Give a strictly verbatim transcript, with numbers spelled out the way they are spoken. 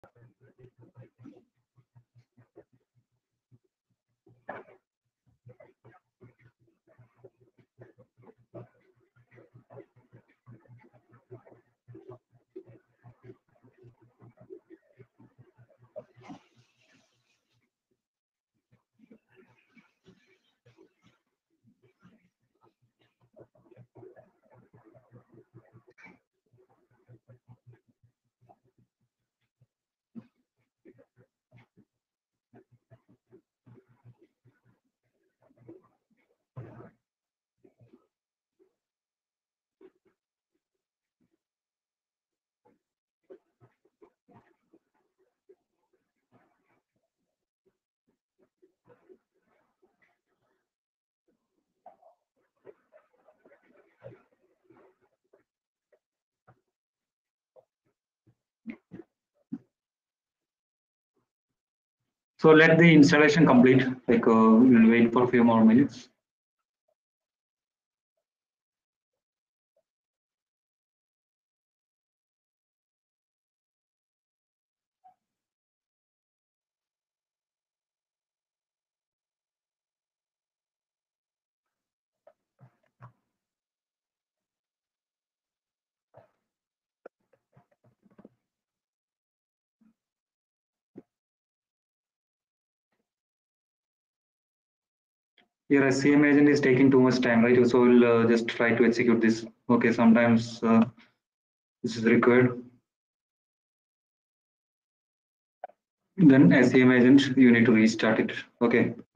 So let the installation complete. Like uh, we'll wait for a few more minutes. Your S C M agent is taking too much time, right? So we'll uh, just try to execute this. Okay, sometimes uh, this is required. Then S C M agent, you need to restart it. Okay.